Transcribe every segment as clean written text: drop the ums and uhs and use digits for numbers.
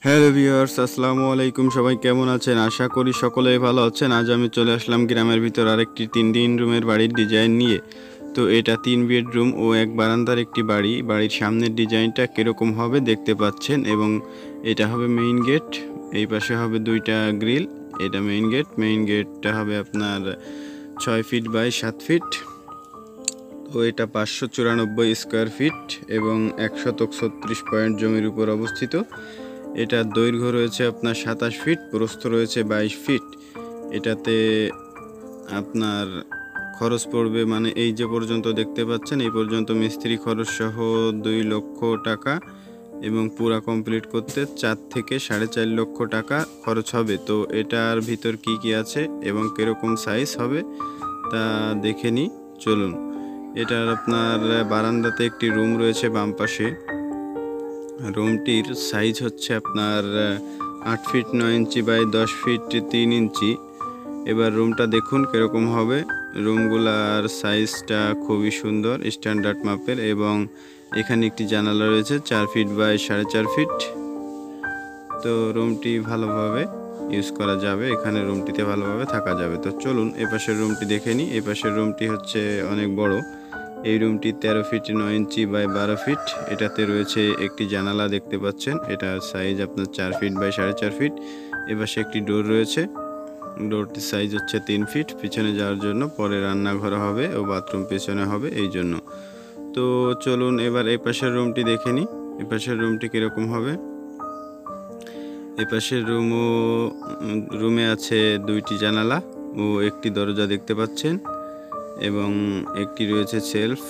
Hello viewers, আসসালামু আলাইকুম। সবাই কেমন আছেন? আশা করি সকলেই ভালো আছেন। আজ আমি চলে আসলাম গ্রামের ভিতর আরেকটি 3 রুমের বাড়ির ডিজাইন নিয়ে। তো এটা 3 বেডরুম ও 1 বারান্দার একটি বাড়ি। বাড়ির সামনের ডিজাইনটা কীরকম হবে দেখতে পাচ্ছেন, এবং এটা হবে মেইন গেট। এই পাশে হবে 2টা গ্রিল। এটা মেইন গেট। মেইন গেটটা হবে আপনার 6 ফিট বাই 7 ফিট। তো এটা 594 স্কোয়ার ফিট এবং 136 পয়েন্ট জমির উপর অবস্থিত। এটার দৈর্ঘ্য রয়েছে আপনার 27 ফিট, প্রস্থ রয়েছে 22 ফিট। এটাতে আপনার খরচ পড়বে, মানে এই যে পর্যন্ত দেখতে পাচ্ছেন এই পর্যন্ত মিস্ত্রি খরচ সহ 2 লক্ষ টাকা, এবং পুরা কমপ্লিট করতে 4 থেকে 4.5 লক্ষ টাকা খরচ হবে। তো এটার ভিতর কি কি আছে এবং কীরকম সাইজ হবে তা দেখে নিই, চলুন। এটার আপনার বারান্দাতে একটি রুম রয়েছে বাম পাশে। রুমটির সাইজ হচ্ছে আপনার 8 ফিট 9 ইঞ্চি বাই 10 ফিট 3 ইঞ্চি। এবার রুমটা দেখুন কীরকম হবে। রুমগুলার সাইজটা খুবই সুন্দর, স্ট্যান্ডার্ড মাপের, এবং এখানে একটি জানালা রয়েছে 4 ফিট বাই 4.5 ফিট। তো রুমটি ভালোভাবে ইউজ করা যাবে, এখানে রুমটিতে ভালোভাবে থাকা যাবে। তো চলুন এপাশের রুমটি দেখে নিই। এই পাশের রুমটি হচ্ছে অনেক বড়। এই রুমটি 13 ফিট 9 ইঞ্চি বাই 12 ফিট। এটাতে রয়েছে একটি জানালা দেখতে পাচ্ছেন, এটার সাইজ আপনার 4 ফিট বাই 4.5 ফিট। এপাশে একটি ডোর রয়েছে, ডোরটির সাইজ হচ্ছে 3 ফিট পিছনে যাওয়ার জন্য। পরে রান্নাঘর হবে ও বাথরুম পেছনে হবে এই জন্য। তো চলুন এবার এই পাশের রুমটি দেখে নিই। এই পাশের রুমটি কীরকম হবে। এই পাশের রুমে আছে 2টি জানালা ও একটি দরজা দেখতে পাচ্ছেন, এবং একটি রয়েছে সেলফ।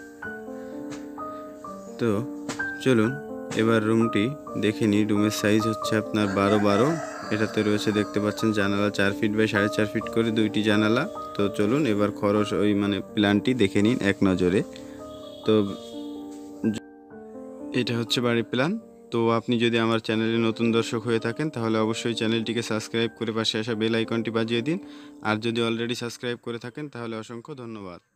তো চলুন এবার রুমটি দেখে নিই। রুমের সাইজ হচ্ছে আপনার 12-12। এটাতে রয়েছে দেখতে পাচ্ছেন জানালা 4 ফিট বাই 4.5 ফিট করে 2টি জানালা। তো চলুন এবার খরচ প্ল্যানটি দেখে নিন এক নজরে। তো এটা হচ্ছে বাড়ির প্ল্যান। তো আপনি যদি আমার চ্যানেলে নতুন দর্শক হয়ে থাকেন তাহলে অবশ্যই চ্যানেলটিকে সাবস্ক্রাইব করে পাশে আসা বেল আইকনটি বাজিয়ে দিন। আর যদি অলরেডি সাবস্ক্রাইব করে থাকেন তাহলে অসংখ্য ধন্যবাদ।